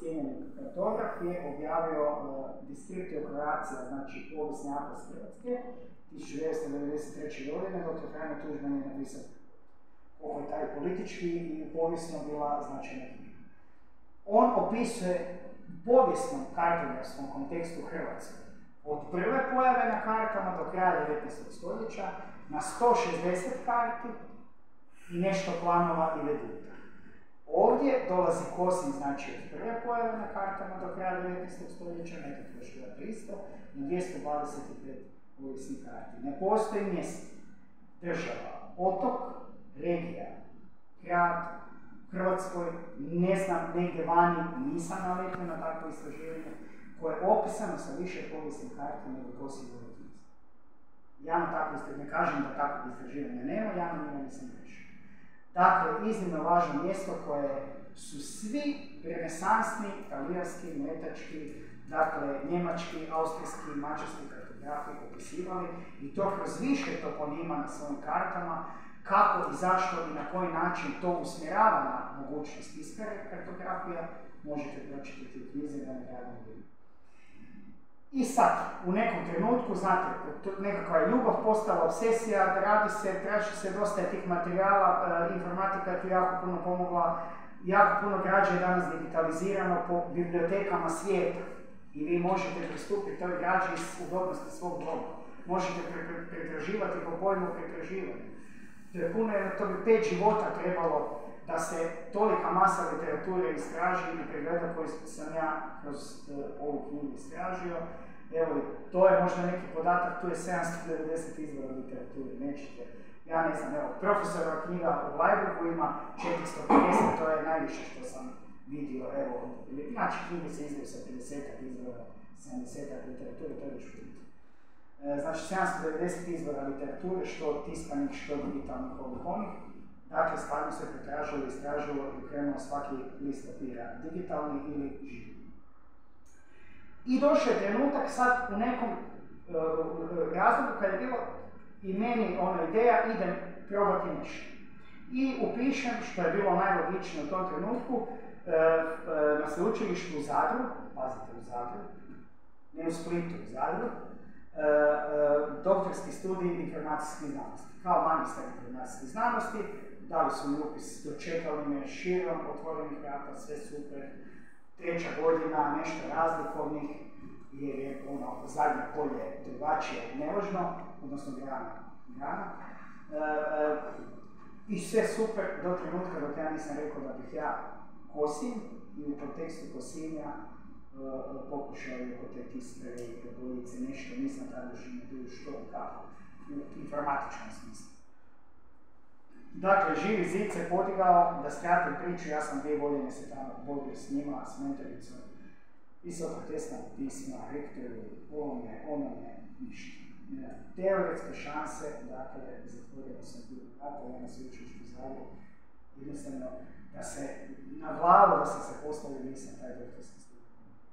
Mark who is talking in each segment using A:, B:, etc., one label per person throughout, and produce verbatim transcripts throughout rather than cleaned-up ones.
A: cijenjeni kartograf je objavio uh, Descriptio Croatia, znači povijesni atlas Hrvatske, tisuću devetsto devedeset treće. godine, dok je Franjo Tuđman je napisao koliko je taj politički i povijesno bila značajna knjiga. On opisuje u povijesnom kartografskom kontekstu Hrvatske od prve pojave na kartama do kraja devetnaestog. stoljeća na sto šezdeset karti i nešto planova i veduta. Ovdje dolazi Kosinj, znači od prve pojave na kartama do kraja devetnaestog. stoljeća, nekako još bila tristo, na dvjesto dvadeset pet povijesnih karti. Ne postoji mjesto, država, otok, regija, grad, Hrvatskoj, ne znam, negdje vani, nisam naletio na takvo istraživanje, koje je opisano sa više povijesnih karta nego Kosinj u knjizi. Ja na takvo istraživanje, ne kažem da takvo istraživanje nema, ja na njima nisam rešio. Dakle, iznimno važno mjesto koje su svi renesansni, talijanski, mletački, dakle, njemački, austrijski, mađarski kartografi opisivali i to kroz više toponima na svojim kartama, kako i zašto i na koji način to usmjerava na mogućnost iskare kartografija, možete pročitati u knjizi da ne radimo vidim. I sad, u nekom trenutku, znate, nekakva je ljubav postala obsesija, radi se, traži se dosta tih materijala, e, informatika je tu jako puno pomogla, jako puno građe je danas digitalizirano po bibliotekama svijeta i vi možete pristupiti toj građi iz udobnosti svog doma. Možete pretraživati po pojmu pretraživanja. To je puno, to bi pet života trebalo da se tolika masa literature istraži i pregleda koju sam ja kroz uh, ovu knjigu istražio. Evo, to je možda neki podatak, tu je sedamsto devedeset izvora literature, nećete. Ja ne znam, evo, profesorova knjiga u Lajburgu ima četiristo pedeset, to je najviše što sam vidio, evo, znači knjige se izdaju sa pedesetak izvora, sedamdesetak literature, to je još puno. Znači sedamsto devedeset izvora literature, što tiskanih, što digitalnih, ovih onih. Dakle, stvarno se pretražilo, istražilo i krenuo svaki list papira, digitalni ili živi. I došao je trenutak sad u nekom uh, razlogu kad je bilo i meni ona ideja, idem probati nešto. I upišem, što je bilo najlogičnije u tom trenutku, uh, uh, na sveučilištu u Zadru, pazite u Zadru, ne u Splitu, u Zadru, Uh, uh, doktorski studij informacijskih znanosti. Kao magistar informacijskih znanosti, dali su mi upis, dočekali me širom, otvorenih vrata, sve super, treća godina, nešto razlikovnih, jer je ono zadnje polje drugačije nevažno, odnosno grana. grana. Uh, uh, I sve super do trenutka dok ja nisam rekao da bih ja Kosinj i u kontekstu Kosinja Uh, pokušao je oko te tiskare i prebojice nešto, nisam tada još ne bio što kako, u informatičnom smislu. Dakle, Živi zid se podigao, da skratim priču, ja sam dvije godine se tamo borio s njima, s mentoricom, pisao protestna pisma, rektoru, ovome, onome, ništa. Teoretske šanse, dakle, zatvorio sam tu vrata, ja na sveučilištu Zagrebu, jednostavno, da se navlalo da sam se postavio, nisam taj doktorski studij.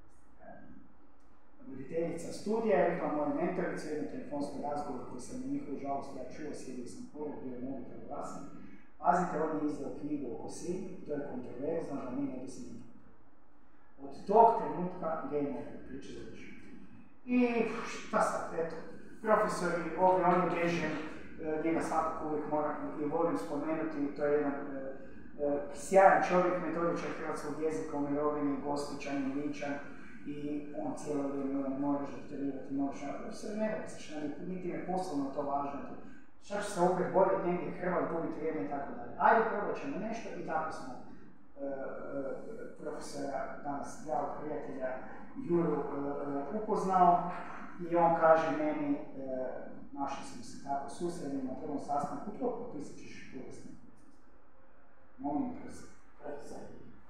A: Voditeljica studija je rekla moju mentoricu, jednu telefonsku razgovor koji sam na njihovu žalost ja čuo, sjedio sam pored, bio je mogu glasan. Pazite, on je izdao knjigu o Kosinju, to je kontroverzno, da mi ne bi smijeli. Od tog trenutka game over, priče završio. I šta sad, eto, profesori, ovdje on je Bežen, njega svakako uvijek moram i volim spomenuti, to je jedan e, e, sjajan čovjek, metodičar hrvatskog jezika u mirovini, Gospićan i Ličan, i on cijelo vrijeme moraš doktorirati, moraš na profesor, ne da se šta, niti je poslovno to važno. Šta će se opet bolje negdje Hrvat, gubiti vrijeme i tako dalje. Ajde, probat ćemo nešto i tako smo e, e, profesora, danas dragog prijatelja Juru e, upoznao i on kaže meni, e, našli smo se tako susredni na prvom sastanku, to popisat ćeš povijesno. Molim profesor.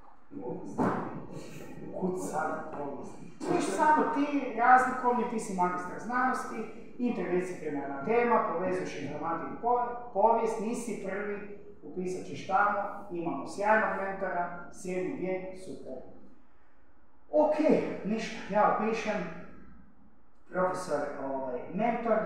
A: Kud sad povijesni? Ti samo ti razlikovni, ti si magistar znanosti, interdisciplinarna tema, povezuješ informatiku i povijest, nisi prvi, upisat ćeš tamo, imamo sjajnog mentora, sjedni vijek, super. Ok, ništa, ja upišem, profesor, ovaj, mentor,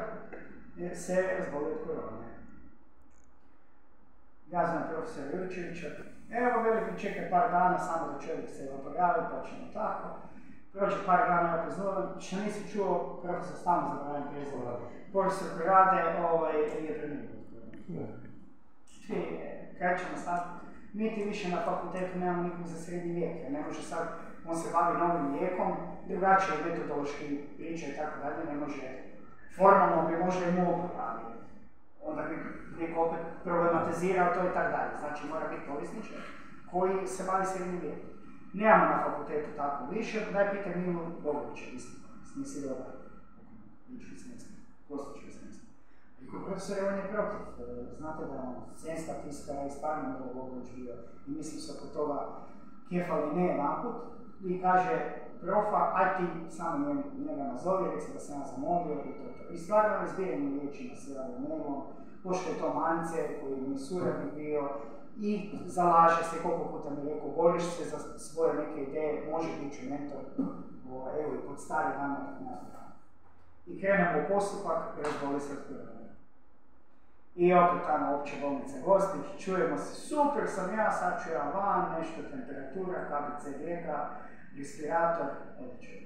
A: se razbolio od korone. Ja znam profesora Jurčevića, Evo, veliki čekaj par dana, samo da čovjek se oporavi, pa ćemo tako. Prođe par dana, opet zove, što nisi čuo, profesor stalno zaboravim prezivljen. Profesor koji rade, ovaj, je preminuo. Ti, kaj ćemo sad? Mi ti više na fakultetu nemamo nikog za srednji vijek, jer ne može sad, on se bavi novim vijekom, drugačije metodološki priče i tako dalje, ne može, formalno bi možda i mogu, ali onda bi neko opet problematizirao to i tako dalje. Znači mora biti povjesničar koji se bavi srednjim vijekom. Nemamo na fakultetu tako više, daj pitaj Milu Bogovića, isto, nisi dobar, ići svenska, postojići svenska. I kod profesora on je protiv, znate da je on svenska tiskara i stvarno Milo Bogović bio i mislim se oko toga kefali ne jedanput i kaže profa, aj ti samo njega nazovi, reci da sam ja zamolio i to to. I stvarno razbijenim riječima se javio mailom, pošto je to Mance koji mi suradnik bio i zalaže se, koliko puta mi je rekao, boriš se za svoje neke ideje, može biti mentor, evo i pod stari dana nastavljamo. I krenemo u postupak, razboli se od prve. I opet tamo opće bolnice Gospić, čujemo se, super sam ja, sad ću ja van, nešto temperatura, K B C Rijeka, respirator, ode čovjek.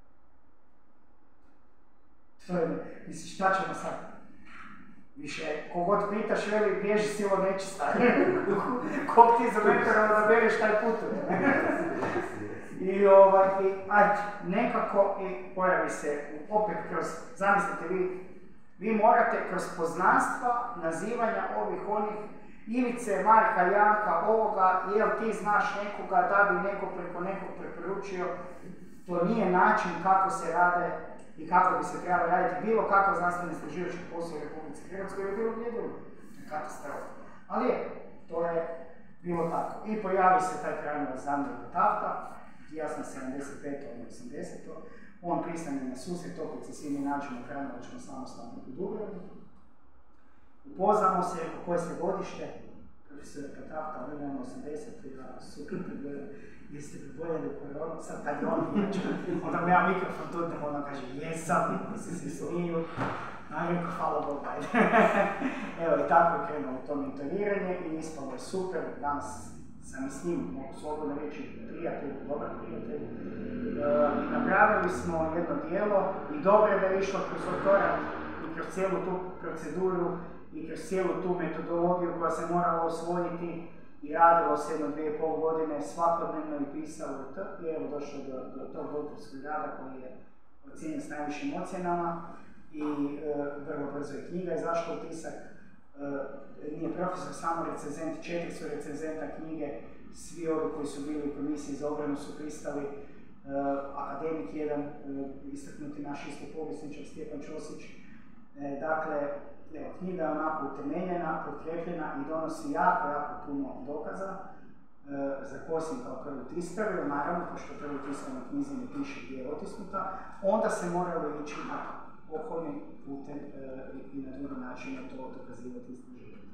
A: To je, misliš, šta ćemo sad? Više, kogod pitaš, veli, bježi silo nečista. Kog ti za mentora da bereš taj putuje, ne? I ovaj, i, ajde, nekako, i pojavi se, opet kroz, zamislite vi, vi morate kroz poznanstva, nazivanja ovih, onih, Ivice, Marka, Janka, ovoga, jel ti znaš nekoga da bi neko preko nekog preporučio, to nije način kako se rade i kako bi se trebalo raditi bilo kakav znanstveno istraživački posao u Republici Hrvatskoj ili bilo gdje drugo. Katastrofa. Ali je, to je bilo tako. I pojavi se taj Franjo Zamir Tafta, ja sam sedamdeset pete on osamdesete On pristane na susret, opet se svi mi nađemo u Franjovačkom samostalnom u Dubrovniku. Upoznamo se, koje se godište, profesor Tafta, on je osamdesete ja super gledam, jeste priboljeli u koronu, sad kad je on inače, onda me ja mikrofon tutnem, onda kaže, jesam, i se svi smiju, a rekao, hvala Bogu, ajde. Evo, i tako je krenulo to mentoriranje i ispalo je super, danas sam i s njim, mogu slobodno reći, prijatelj, dobar prijatelj. E, napravili smo jedno dijelo i dobro je da je išlo kroz doktorat i kroz cijelu tu proceduru i kroz cijelu tu metodologiju koja se morala osvojiti i radilo se jedno dvije i pol godine svakodnevno i pisalo i to. I evo došlo do, do tog doktorskog rada koji je ocijenjen s najvišim ocjenama i e, vrlo brzo je knjiga izašla u tisak. E, nije profesor samo recenzent, četiri su recenzenta knjige, svi ovi koji su bili u komisiji za obranu su pristali, e, akademik jedan, e, istaknuti naš isto povjesničar Stjepan Ćosić. E, dakle, evo, knjiga je onako utemeljena, potkrepljena i donosi jako, jako puno dokaza, e, za Kosin kao prvu tiskaru, naravno, pošto prvu tiskaru na knjizi ne piše gdje je otisnuta, onda se moralo ići na okolnim putem e, i na drugi način to dokazivati i istraživati.